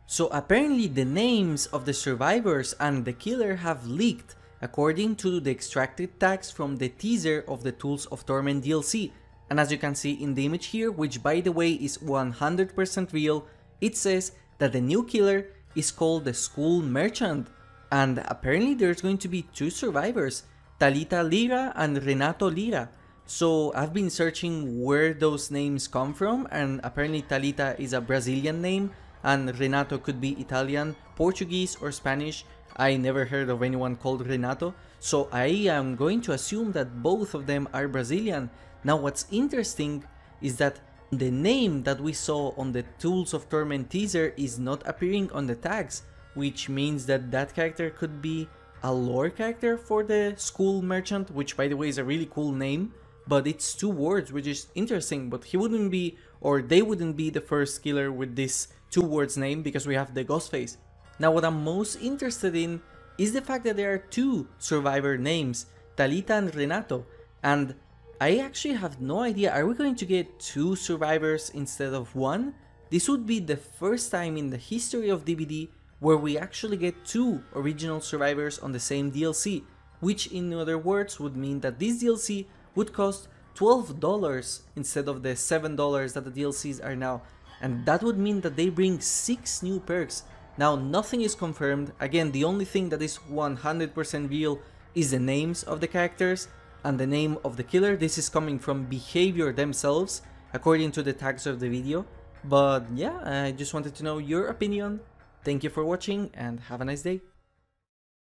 So apparently the names of the survivors and the killer have leaked according to the extracted tags from the teaser of the Tools of Torment DLC. And as you can see in the image here, which by the way is 100% real, it says that the new killer is called the School Merchant. And apparently there's going to be two survivors, Talita Lira and Renato Lira. So I've been searching where those names come from, and apparently Talita is a Brazilian name and Renato could be Italian, Portuguese or Spanish. I never heard of anyone called Renato, so I am going to assume that both of them are Brazilian. Now what's interesting is that the name that we saw on the Tools of Torment teaser is not appearing on the tags, which means that that character could be a lore character for the School Merchant, which by the way is a really cool name, but it's two words, which is interesting, but he wouldn't be, or they wouldn't be the first killer with this two words name because we have the ghost face. Now what I'm most interested in is the fact that there are two survivor names, Talita and Renato, and I actually have no idea, are we going to get two survivors instead of one? This would be the first time in the history of DBD where we actually get two original survivors on the same DLC, which in other words would mean that this DLC would cost $12 instead of the $7 that the DLCs are now, and that would mean that they bring 6 new perks. Now nothing is confirmed, again the only thing that is 100% real is the names of the characters and the name of the killer. This is coming from Behavior themselves according to the tags of the video, but yeah, I just wanted to know your opinion. Thank you for watching and have a nice day.